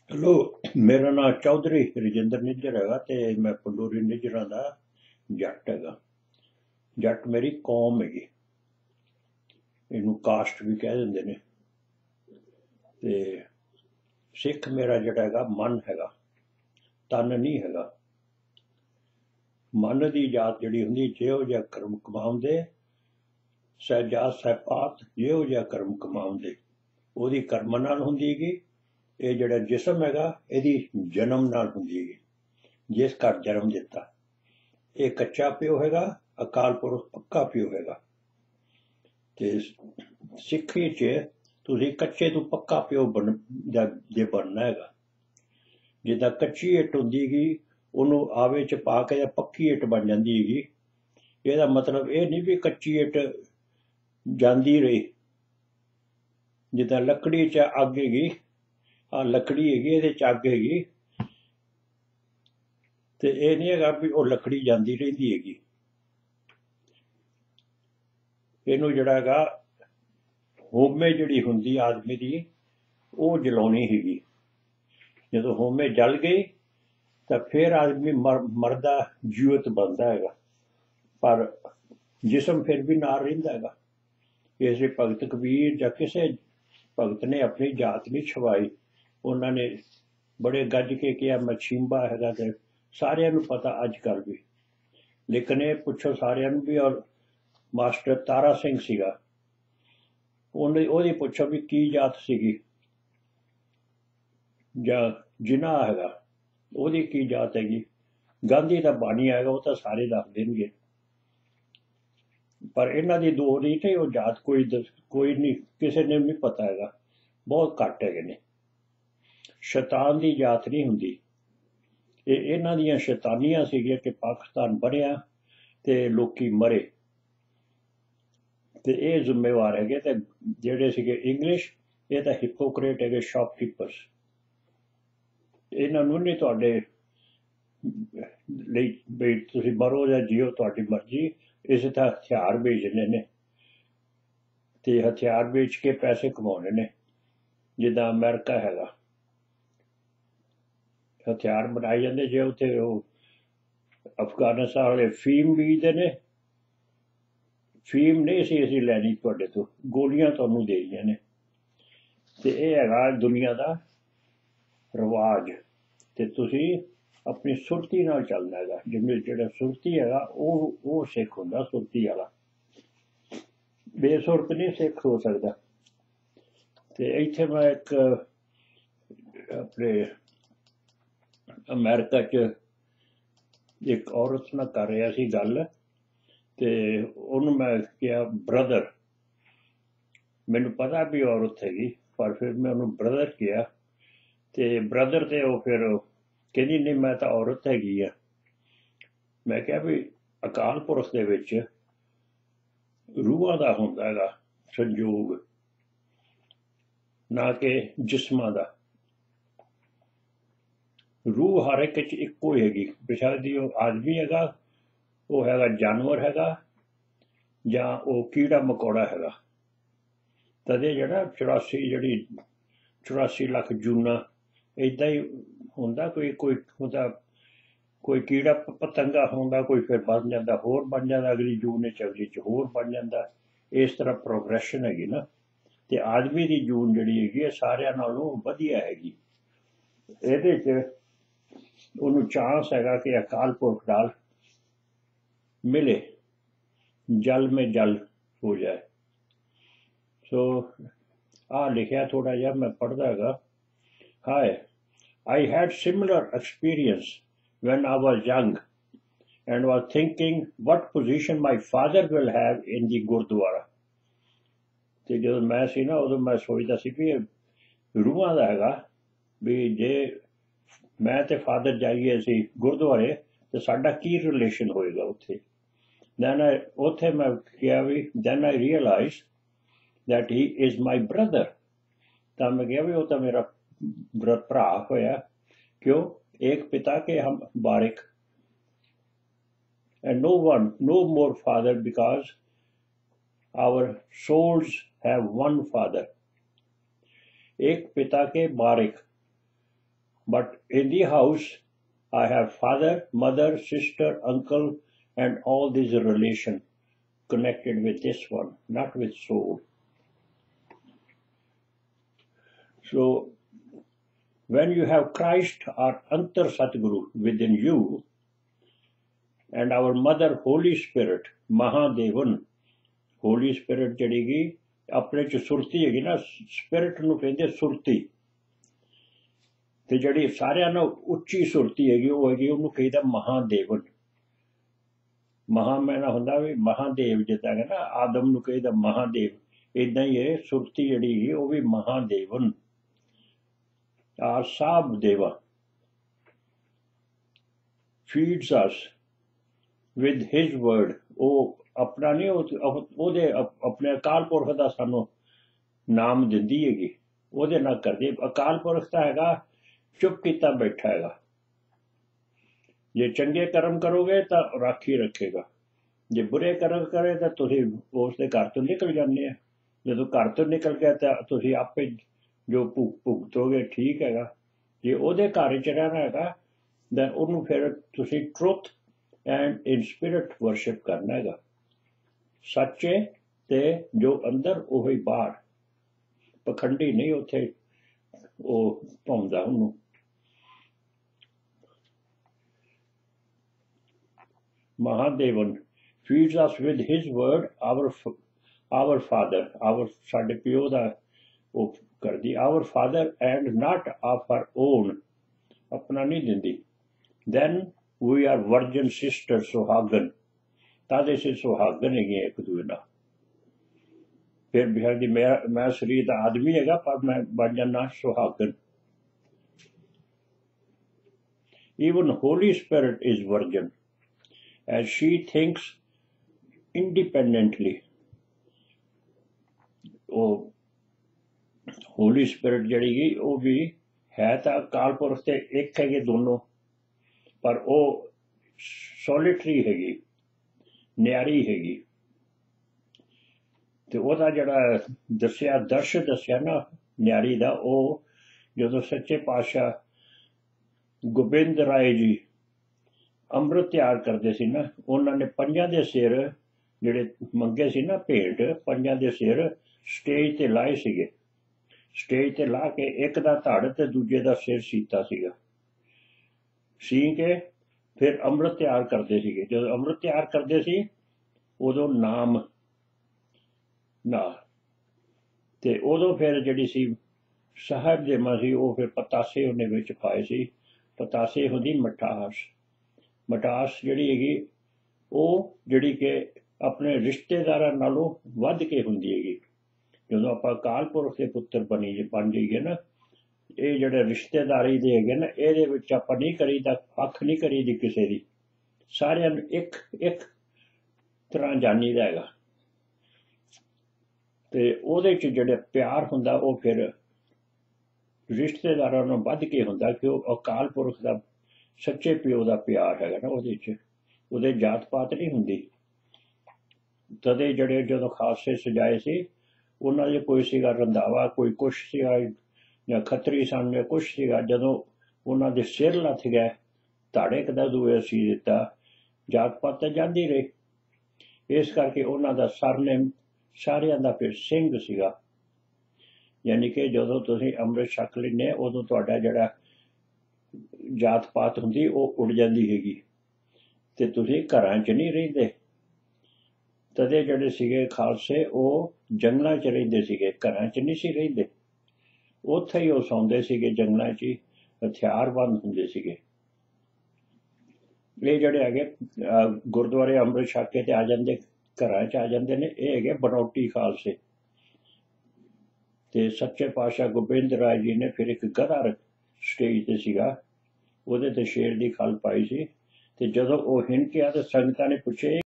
Hello, मेरा नाम चौधरी रजिंदर निज्जर हैगा ते मैं पंडोरी निज्जरां दा जट हैगा। जट मेरी कौम हैगी, इनू कास्ट भी कह दिंदे ने। ते सिख मेरा जिहड़ा हैगा मन हैगा, तन नहीं हैगा। मन दी जात जिहड़ी हुंदी जिहो जिहा कर्म कमाउंदे, सह पात जिहो जिहा कर्म कमाउंदे ओहदी कर्म नाल हुंदी हैगी। ਇਹ ਜਿਹੜਾ ਜਿਸਮ ਹੈਗਾ ਇਹਦੀ ਜਨਮ ਨਾਲ ਹੁੰਦੀ ਹੈਗੀ, ਜਿਸ ਘਰ ਜਨਮ ਦਿੱਤਾ। ਇਹ ਕੱਚਾ ਪਿਓ ਹੈਗਾ, ਅਕਾਲ ਪੁਰਖ ਪੱਕਾ ਪਿਓ ਹੈਗਾ। ਤੇ ਸਿੱਖੀ 'ਚ ਤੁਸੀਂ ਕੱਚੇ ਤੋਂ ਪੱਕਾ ਪਿਓ ਜੇ ਬਣਨਾ ਹੈਗਾ। ਜਿੱਦਾਂ ਕੱਚੀ ਇੱਟ ਹੁੰਦੀ ਹੈਗੀ, ਉਹਨੂੰ ਆਵੇ 'ਚ ਪਾ ਕੇ ਪੱਕੀ ਇੱਟ ਬਣ ਜਾਂਦੀ ਹੈਗੀ। ਇਹਦਾ ਮਤਲਬ ਇਹ ਨਹੀਂ ਵੀ ਕੱਚੀ ਇੱਟ ਜਾਂਦੀ ਰਹੀ। ਜਿੱਦਾਂ ਲੱਕੜੀ 'ਚ ਅੱਗ ਹੈਗੀ, ਆ ਲੱਕੜੀ ਹੈਗੀ, ਇਹਦੇ 'ਚ ਅੱਗ ਹੈਗੀ, ਤੇ ਇਹ ਨਹੀਂ ਹੈਗਾ ਵੀ ਉਹ ਲੱਕੜੀ ਜਾਂਦੀ ਰਹਿੰਦੀ ਹੈਗੀ। ਇਹਨੂੰ ਜਿਹੜਾ ਹੈਗਾ ਹੋਮੇ ਜਿਹੜੀ ਹੁੰਦੀ ਆਦਮੀ ਦੀ, ਉਹ ਜਲਾਉਣੀ ਹੈਗੀ। ਜਦੋਂ ਹੋਮੇ ਜਲ ਗਈ ਤਾਂ ਫਿਰ ਆਦਮੀ ਮਰਦਾ ਜੀਵਤ ਬਣਦਾ ਹੈਗਾ, ਪਰ ਜਿਸਮ ਫਿਰ ਵੀ ਨਾਲ ਰਹਿੰਦਾ ਹੈਗਾ। ਇਸੇ ਭਗਤ ਕਬੀਰ ਜਾਂ ਕਿਸੇ ਭਗਤ ਨੇ ਆਪਣੀ ਜਾਤ ਨਹੀਂ ਛਵਾਈ। ਉਹਨਾਂ ਨੇ ਬੜੇ ਗੱਜ ਕੇ ਕਿਹਾ ਮੈਂ ਛਿੰਬਾ ਹੈਗਾ, ਤੇ ਸਾਰਿਆਂ ਨੂੰ ਪਤਾ ਅੱਜ ਕੱਲ੍ਹ ਵੀ। ਲੇਕਿਨ ਇਹ ਪੁੱਛੋ ਸਾਰਿਆਂ ਨੂੰ ਵੀ, ਔਰ ਮਾਸਟਰ ਤਾਰਾ ਸਿੰਘ ਸੀਗਾ, ਉਹਦੀ ਪੁੱਛੋ ਵੀ ਕੀ ਜਾਤ ਸੀਗੀ, ਜਾਂ ਜਿਨਾਹ ਹੈਗਾ ਉਹਦੀ ਕੀ ਜਾਤ ਹੈਗੀ। ਗਾਂਧੀ ਦਾ ਬਾਣੀ ਹੈਗਾ, ਉਹ ਤਾਂ ਸਾਰੇ ਦੱਸ ਦੇਣਗੇ। ਪਰ ਇਹਨਾਂ ਦੀ ਦੋ ਨਹੀਂ ਤੇ ਉਹ ਜਾਤ ਕੋਈ ਨਹੀਂ, ਕਿਸੇ ਨੇ ਨਹੀਂ ਪਤਾ ਹੈਗਾ, ਬਹੁਤ ਘੱਟ ਹੈਗੇ ਨੇ। ਸ਼ੈਤਾਨ ਦੀ ਜਾਤ ਨਹੀਂ ਹੁੰਦੀ। ਇਹ ਇਹਨਾਂ ਦੀਆਂ ਸ਼ੈਤਾਨੀਆਂ ਸੀਗੀਆਂ ਕਿ ਪਾਕਿਸਤਾਨ ਬਣਿਆ ਤੇ ਲੋਕੀ ਮਰੇ, ਤੇ ਇਹ ਜ਼ਿੰਮੇਵਾਰ ਹੈਗੇ। ਤੇ ਜਿਹੜੇ ਸੀਗੇ ਇੰਗਲਿਸ਼, ਇਹ ਤਾਂ ਹਿਪੋਕਰੇਟ ਹੈਗੇ, ਸ਼ਾਪਕੀਪਰਸ। ਇਹਨਾਂ ਨੂੰ ਨਹੀਂ ਤੁਹਾਡੇ ਲਈ ਵੀ ਤੁਸੀਂ ਮਰੋ ਜਾਂ ਜੀਓ, ਤੁਹਾਡੀ ਮਰਜ਼ੀ। ਇਸੇ ਤਾਂ ਹਥਿਆਰ ਵੇਚਣੇ ਨੇ ਤੇ ਹਥਿਆਰ ਵੇਚ ਕੇ ਪੈਸੇ ਕਮਾਉਣੇ ਨੇ। ਜਿੱਦਾਂ ਅਮਰੀਕਾ ਹੈਗਾ, ਹਥਿਆਰ ਬਣਾਏ ਜਾਂਦੇ। ਜੇ ਉੱਥੇ ਉਹ ਅਫਗਾਨਿਸਤਾਨ ਵਾਲੇ ਫੀਮ ਬੀਜਦੇ ਨੇ, ਫੀਮ ਨਹੀਂ ਸੀ ਅਸੀਂ ਲੈਣੀ ਤੁਹਾਡੇ ਤੋਂ, ਗੋਲੀਆਂ ਤੁਹਾਨੂੰ ਦੇਣੀਆਂ ਨੇ। ਤੇ ਇਹ ਹੈਗਾ ਦੁਨੀਆ ਦਾ ਰਿਵਾਜ। ਤੇ ਤੁਸੀਂ ਆਪਣੀ ਸੁਰਤੀ ਨਾਲ ਚੱਲਣਾ ਹੈਗਾ। ਜਿਵੇਂ ਜਿਹੜਾ ਸੁਰਤੀ ਹੈਗਾ ਉਹ ਸਿੱਖ ਹੁੰਦਾ, ਸੁਰਤੀ ਵਾਲਾ। ਬੇਸੁਰਤ ਨਹੀਂ ਸਿੱਖ ਹੋ ਸਕਦਾ। ਤੇ ਇੱਥੇ ਮੈਂ ਇੱਕ ਆਪਣੇ ਅਮਰੀਕਾ 'ਚ ਇੱਕ ਔਰਤ ਨਾਲ ਕਰ ਰਿਹਾ ਸੀ ਗੱਲ, ਤੇ ਉਹਨੂੰ ਮੈਂ ਕਿਹਾ ਬ੍ਰਦਰ। ਮੈਨੂੰ ਪਤਾ ਵੀ ਔਰਤ ਹੈਗੀ, ਪਰ ਫਿਰ ਮੈਂ ਉਹਨੂੰ ਬ੍ਰਦਰ ਕਿਹਾ। ਤੇ ਬ੍ਰਦਰ ਤੇ ਉਹ ਫਿਰ ਕਹਿੰਦੀ ਨਹੀਂ ਮੈਂ ਤਾਂ ਔਰਤ ਹੈਗੀ ਆ। ਮੈਂ ਕਿਹਾ ਵੀ ਅਕਾਲ ਪੁਰਖ ਦੇ ਵਿੱਚ ਰੂਹਾਂ ਦਾ ਹੁੰਦਾ ਹੈਗਾ ਸੰਯੋਗ, ਨਾ ਕਿ ਜਿਸਮਾਂ ਦਾ। ਰੂਹ ਹਰ ਇੱਕ 'ਚ ਇੱਕੋ ਹੀ ਹੈਗੀ। ਬੇਸ਼ੱਕ ਦੀ ਉਹ ਆਦਮੀ ਹੈਗਾ, ਉਹ ਹੈਗਾ ਜਾਨਵਰ ਹੈਗਾ, ਜਾਂ ਉਹ ਕੀੜਾ ਮਕੌੜਾ ਹੈਗਾ। ਤਦੇ ਜਿਹੜਾ 84 ਲੱਖ ਜੂਨਾ ਇੱਦਾਂ ਹੀ ਹੁੰਦਾ। ਕੋਈ ਹੁੰਦਾ, ਕੋਈ ਕੀੜਾ ਪਤੰਗਾ ਹੁੰਦਾ, ਕੋਈ ਫਿਰ ਬਣ ਜਾਂਦਾ, ਹੋਰ ਬਣ ਜਾਂਦਾ, ਅਗਲੀ ਜੂਨ 'ਚ ਅਗਲੀ 'ਚ ਹੋਰ ਬਣ ਜਾਂਦਾ। ਇਸ ਤਰ੍ਹਾਂ ਪ੍ਰੋਗਰੈਸ਼ਨ ਹੈਗੀ ਨਾ। ਤੇ ਆਦਮੀ ਦੀ ਜੂਨ ਜਿਹੜੀ ਹੈਗੀ ਹੈ ਸਾਰਿਆਂ ਨਾਲੋਂ ਵਧੀਆ ਹੈਗੀ। ਇਹਦੇ 'ਚ ਉਹਨੂੰ ਚਾਂਸ ਹੈਗਾ ਕਿ ਅਕਾਲ ਪੁਰਖ ਨਾਲ ਮਿਲੇ, ਜਲ ਮੇ ਜਲ ਹੋ ਜਾਏ। ਸੋ ਆ ਲਿਖਿਆ ਥੋੜਾ ਜਿਹਾ ਮੈਂ ਪੜ੍ਹਦਾ ਹੈਗਾ। ਹਾਏ, I had similar experience when I was young and was thinking what position my father will have in the Gurdwara. ਤੇ ਜਦੋਂ ਮੈਂ ਸੀ ਨਾ, ਉਦੋਂ ਮੈਂ ਸੋਚਦਾ ਸੀ ਵੀ ਰੂਹਾਂ ਦਾ ਹੈਗਾ, ਵੀ ਜੇ ਮੈਂ ਤੇ ਫਾਦਰ ਜਾਈਏ ਅਸੀਂ ਗੁਰਦੁਆਰੇ ਤੇ ਸਾਡਾ ਕੀ ਰਿਲੇਸ਼ਨ ਹੋਏਗਾ ਉੱਥੇ। ਉੱਥੇ ਮੈਂ ਕਿਹਾ ਵੀ then I realized that he is my brother. ਤਾਂ ਮੈਂ ਕਿਹਾ ਵੀ ਉਹ ਤਾਂ ਮੇਰਾ ਭਰਾ ਹੋਇਆ। क्यों? एक पिता के हम बारिक, and no more father, because our souls have one father. एक पिता के बारिक, But in the house, I have father, mother, sister, uncle, and all these relations connected with this one, not with soul. So, when you have Christ or Anttar Satguru within you, and our mother, Holy Spirit, Maha Devan, Holy Spirit ਜਿਹੜੀ ਆਪਣੇ ਚ ਸੁਰਤੀ ਹੈਗੀ ਨਾ, spirit ਨੂੰ ਕਹਿੰਦੇ ਸੁਰਤੀ, ਤੇ ਜਿਹੜੀ ਸਾਰਿਆਂ ਨਾਲੋਂ ਉੱਚੀ ਸੁਰਤੀ ਹੈਗੀ ਉਹ ਹੈਗੀ, ਉਹਨੂੰ ਕਹਿੰਦਾ ਮਹਾਦੇਵਨ। ਮਹਾਮੈਨਾ ਹੁੰਦਾ ਵੀ ਮਹਾਦੇਵ, ਜਿੱਦਾਂ ਕਿ ਨਾ ਆਦਮ ਨੂੰ ਕਹਿੰਦਾ ਮਹਾਦੇਵ, ਇਦਾਂ ਹੀ ਇਹ ਸੁਰਤੀ ਜਿਹੜੀ ਹੈਗੀ ਉਹ ਵੀ Mahadevan. Our Sahib Devan feeds us with his word। ਉਹ ਆਪਣਾ ਨਹੀਂ, ਉਹਦੇ ਆਪਣੇ ਅਕਾਲ ਪੁਰਖ ਦਾ ਸਾਨੂੰ ਨਾਮ ਦਿੰਦੀ ਹੈਗੀ, ਉਹਦੇ ਨਾਲ ਕਰਦੇ। ਅਕਾਲ ਪੁਰਖ ਤਾਂ ਹੈਗਾ ਚੁੱਪ ਕੀਤਾ ਬੈਠਾ ਹੈਗਾ, ਜੇ ਚੰਗੇ ਕਰਮ ਕਰੋਗੇ ਤਾਂ ਰਾਖੀ ਰੱਖੇਗਾ, ਜੇ ਬੁਰੇ ਕਰਮ ਕਰੇ ਤਾਂ ਤੁਸੀਂ ਉਸ ਦੇ ਘਰ ਤੋਂ ਨਿਕਲ ਜਾਂਦੇ ਆ। ਜਦੋਂ ਘਰ ਤੋਂ ਨਿਕਲ ਗਿਆ ਤਾਂ ਤੁਸੀਂ ਆਪੇ ਜੋ ਭੁਗਤੋਗੇ, ਠੀਕ ਹੈਗਾ। ਜੇ ਉਹਦੇ ਘਰ 'ਚ ਰਹਿਣਾ ਹੈਗਾ ਤਾਂ ਉਹਨੂੰ ਫਿਰ ਤੁਸੀਂ truth and in spirit worship ਕਰਨਾ ਹੈਗਾ, ਸੱਚੇ ਤੇ ਜੋ ਅੰਦਰ ਉਹ ਹੀ ਬਾਹਰ, ਪਖੰਡੀ ਨਹੀਂ ਉੱਥੇ ਉਹ ਪਾਉਂਦਾ ਉਹਨੂੰ। Mahadevan feeds us with his word, our father, ਸਾਡੇ ਪਿਓ ਦਾ ਉਹ ਕਰਦੀ, our father and not of our own, ਆਪਣਾ ਨਹੀਂ ਦਿੰਦੀ। Then we are virgin sisters, ਸੁਹਾਗਨ, ਤਾਦੇ ਸੇ ਸੁਹਾਗਨ ਹੈਗੇ ਇੱਕ ਦੂਜੇ ਨਾਲ। ਫਿਰ ਵੀ ਹੈਗੀ ਮੈਂ ਸਰੀਰ ਦਾ ਆਦਮੀ ਹੈਗਾ, ਪਰ ਮੈਂ ਬਣ ਜਾਣਾ ਸੁਹਾਗਨ। Even Holy Spirit is virgin, as she thinks independently। ਉਹ ਹੋਲੀ ਸਪਿਰਿਟ ਜਿਹੜੀ ਗਈ ਉਹ ਵੀ ਹੈ ਤਾਂ ਅਕਾਲ ਪੁਰਖ ਤੇ ਇੱਕ ਹੈਗੇ ਦੋਨੋਂ, ਪਰ ਉਹ ਸੋਲਿਟਰੀ ਹੈਗੀ, ਨਿਆਰੀ ਹੈਗੀ। ਤੇ ਉਹਦਾ ਜਿਹੜਾ ਦੱਸਿਆ ਦਰਸ਼ ਦੱਸਿਆ ਨਾ ਨਿਆਰੀ ਦਾ, ਉਹ ਜਦੋਂ ਸੱਚੇ ਪਾਤਸ਼ਾਹ ਗੋਬਿੰਦ ਰਾਏ ਜੀ ਅੰਮ੍ਰਿਤ ਤਿਆਰ ਕਰਦੇ ਸੀ ਨਾ, ਉਹਨਾਂ ਨੇ ਪੰਜਾਂ ਦੇ ਸਿਰ ਜਿਹੜੇ ਮੰਗੇ ਸੀ ਨਾ ਭੇਂਟ, ਪੰਜਾਂ ਦੇ ਸਿਰ ਸਟੇਜ ਤੇ ਲਾਏ ਸੀਗੇ। ਸਟੇਜ ਤੇ ਲਾ ਕੇ ਇੱਕ ਦਾ ਧੜ ਤੇ ਦੂਜੇ ਦਾ ਸਿਰ ਸੀਤਾ ਸੀਗਾ, ਸੀ ਕੇ ਫਿਰ ਅੰਮ੍ਰਿਤ ਤਿਆਰ ਕਰਦੇ ਸੀਗੇ। ਜਦੋਂ ਅੰਮ੍ਰਿਤ ਤਿਆਰ ਕਰਦੇ ਸੀ ਉਦੋਂ ਨਾਮ ਨਾਲ, ਤੇ ਉਦੋਂ ਫਿਰ ਜਿਹੜੀ ਸੀ ਸਾਹਿਬ ਦੇਵਾਂ ਸੀ, ਉਹ ਫਿਰ ਪਤਾਸੇ ਉਹਨੇ ਵਿੱਚ ਪਾਏ ਸੀ। ਪਤਾਸੇ ਹੁੰਦੀ ਮਠਾਸ, ਮਟਾਸ ਜਿਹੜੀ ਹੈਗੀ ਉਹ ਜਿਹੜੀ ਕਿ ਆਪਣੇ ਰਿਸ਼ਤੇਦਾਰਾਂ ਨਾਲੋਂ ਵੱਧ ਕੇ ਹੁੰਦੀ ਹੈਗੀ। ਜਦੋਂ ਆਪਾਂ ਅਕਾਲ ਪੁਰਖ ਦੇ ਪੁੱਤਰ ਬਣ ਜਾਈਏ ਨਾ, ਇਹ ਜਿਹੜੇ ਰਿਸ਼ਤੇਦਾਰੀ ਦੇ ਹੈਗੇ ਨਾ, ਇਹਦੇ ਵਿੱਚ ਆਪਾਂ ਨਹੀਂ ਕਰੀਦਾ, ਅੱਖ ਨਹੀਂ ਕਰੀਦੀ ਕਿਸੇ ਦੀ, ਸਾਰਿਆਂ ਨੂੰ ਇੱਕ ਇੱਕ ਤਰ੍ਹਾਂ ਜਾਣੀਦਾ ਹੈਗਾ। ਤੇ ਉਹਦੇ 'ਚ ਜਿਹੜੇ ਪਿਆਰ ਹੁੰਦਾ ਉਹ ਫਿਰ ਰਿਸ਼ਤੇਦਾਰਾਂ ਨੂੰ ਵੱਧ ਕੇ ਹੁੰਦਾ, ਕਿ ਉਹ ਅਕਾਲ ਪੁਰਖ ਦਾ ਸੱਚੇ ਪਿਓ ਦਾ ਪਿਆਰ ਹੈਗਾ ਨਾ ਉਹਦੇ 'ਚ, ਉਹਦੇ ਜਾਤ ਪਾਤ ਨਹੀਂ ਹੁੰਦੀ। ਤਦੇ ਜਿਹੜੇ ਜਦੋਂ ਖਾਲਸੇ ਸਜਾਏ ਸੀ ਉਹਨਾਂ 'ਚ ਕੋਈ ਸੀਗਾ ਰੰਧਾਵਾ, ਕੋਈ ਕੁਛ ਸੀਗਾ, ਜਾਂ ਖੱਤਰੀ ਸਨ ਜਾਂ ਕੁਛ ਸੀਗਾ। ਜਦੋਂ ਉਹਨਾਂ ਦੇ ਸਿਰ ਲੱਥ ਗਏ, ਧਾੜੇ ਕਦਾ ਦੂਏ ਸੀ ਦਿੱਤਾ, ਜਾਤ ਪਾਤ ਤਾਂ ਜਾਂਦੀ ਰਹੀ। ਇਸ ਕਰਕੇ ਉਹਨਾਂ ਦਾ ਸਰਨੇਮ ਸਾਰਿਆਂ ਦਾ ਫਿਰ ਸਿੰਘ ਸੀਗਾ। ਯਾਨੀ ਕਿ ਜਦੋਂ ਤੁਸੀਂ ਅੰਮ੍ਰਿਤ ਛਕ ਲੈਂਦੇ ਉਦੋਂ ਤੁਹਾਡਾ ਜਿਹੜਾ ਜਾਤ ਪਾਤ ਹੁੰਦੀ ਉਹ ਉੜ ਜਾਂਦੀ ਹੈਗੀ, ਤੇ ਤੁਸੀਂ ਘਰਾਂ 'ਚ ਨਹੀਂ ਰਹਿੰਦੇ। ਤਦੇ ਜਿਹੜੇ ਸੀਗੇ ਖਾਲਸੇ ਉਹ ਜੰਗਲਾਂ 'ਚ ਰਹਿੰਦੇ ਸੀਗੇ, ਘਰਾਂ 'ਚ ਨਹੀਂ ਸੀ ਰਹਿੰਦੇ। ਉੱਥੇ ਹੀ ਉਹ ਸੌਂਦੇ ਸੀਗੇ, ਜੰਗਲਾਂ 'ਚ ਹੀ ਹਥਿਆਰਬੰਦ ਹੁੰਦੇ ਸੀਗੇ। ਇਹ ਜਿਹੜੇ ਹੈਗੇ ਗੁਰਦੁਆਰੇ ਅੰਮ੍ਰਿਤ ਛਕ ਕੇ ਤੇ ਆ ਜਾਂਦੇ, ਘਰਾਂ 'ਚ ਆ ਜਾਂਦੇ ਨੇ, ਇਹ ਹੈਗੇ ਬਨੌਟੀ ਖਾਲਸੇ। ਤੇ ਸੱਚੇ ਪਾਤਸ਼ਾਹ ਗੋਬਿੰਦ ਰਾਏ ਜੀ ਨੇ ਫਿਰ ਇੱਕ ਗਧਾ ਸਟੇਜ ਤੇ ਸੀਗਾ, ਉਹਦੇ ਤੇ ਸ਼ੇਰ ਦੀ ਖਲ ਪਾਈ ਸੀ। ਤੇ ਜਦੋਂ ਉਹ ਹਿੰਕਿਆ ਤੇ ਸੰਗਤਾਂ ਨੇ ਪੁੱਛਿਆ